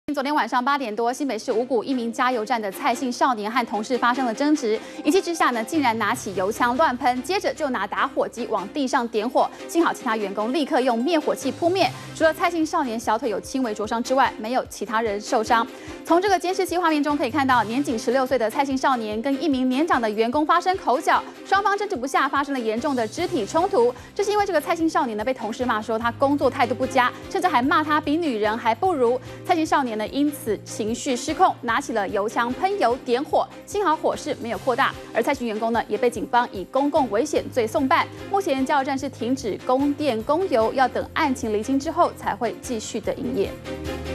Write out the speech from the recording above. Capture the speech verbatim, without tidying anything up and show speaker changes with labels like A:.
A: 昨天晚上八点多，新北市五股一名加油站的蔡姓少年和同事发生了争执，一气之下呢，竟然拿起油枪乱喷，接着就拿打火机往地上点火。幸好其他员工立刻用灭火器扑灭，除了蔡姓少年小腿有轻微灼伤之外，没有其他人受伤。从这个监视器画面中可以看到，年仅十六岁的蔡姓少年跟一名年长的员工发生口角，双方争执不下，发生了严重的肢体冲突。这是因为这个蔡姓少年呢被同事骂说他工作态度不佳，甚至还骂他比女人还不如。蔡姓少年呢因此情绪失控，拿起了油枪喷油点火，幸好火势没有扩大。而蔡姓员工呢也被警方以公共危险罪送办。目前加油站是停止供电供油，要等案情厘清之后才会继续的营业。